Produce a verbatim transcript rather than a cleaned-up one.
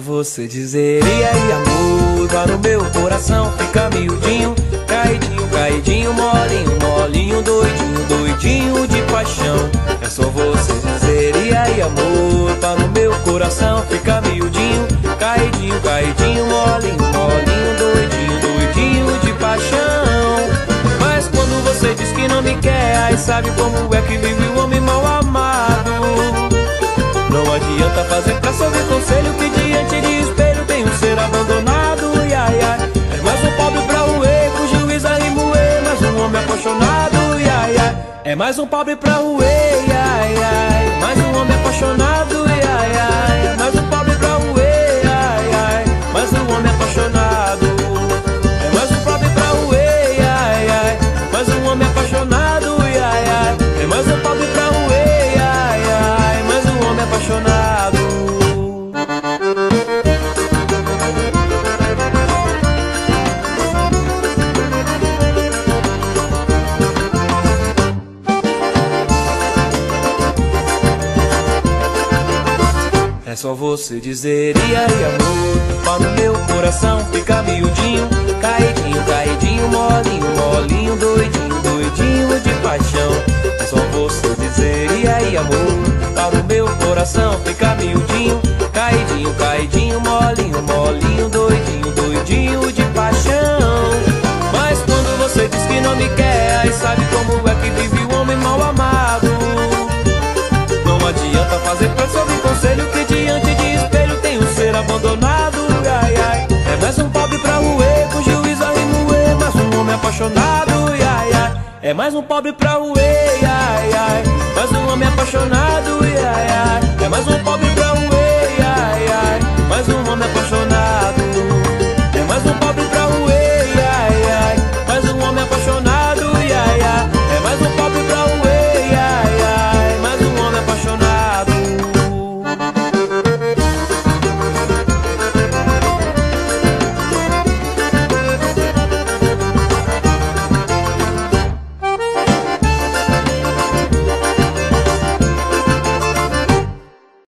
você dizer e aí amor, tá no meu coração, fica miudinho, caidinho, caidinho, molinho, molinho, doidinho, doidinho de paixão. É só você dizer e aí amor, tá no meu coração, fica miudinho, caidinho, caidinho, molinho, molinho, doidinho, doidinho de paixão. Mas quando você diz que não me quer, aí sabe como é que vive o homem mal amado. Não adianta fazer pra ouvir conselho, que diante de espelho tem um ser abandonado. Ai, ai. É mais um pobre pra roer, com juiz a remoer, mais um homem apaixonado. Ai, ai. É mais um pobre pra roer, ai, ai. Mais um homem apaixonado. Ai, ai. É mais um pobre pra roer, ai, ai. Mais um homem apaixonado. É mais um pobre pra roer, ai, ai. Mais um homem apaixonado. Ai, ai. É mais um pobre pra roer, ai, ai. Mais um homem apaixonado. É só você dizer e aí amor, pá no meu coração, fica miudinho, caidinho, caidinho, molinho, molinho, doidinho, doidinho de paixão. É só você dizer e aí amor, pá no meu coração, fica miudinho, caidinho, caidinho, molinho, molinho, doidinho, doidinho de paixão. Mas quando você diz que não me quer, aí sabe como é que vive o homem mal amado. Não adianta fazer pressa ouvir conselho, que diante de espelho tem um ser abandonado. Ai, ai. É mais um pobre pra roer, com juiz a remoer, mais um homem apaixonado. Ai, ai. É mais um pobre pra roer, ai, ai. Mais um homem apaixonado. Ai, ai. É mais um pobre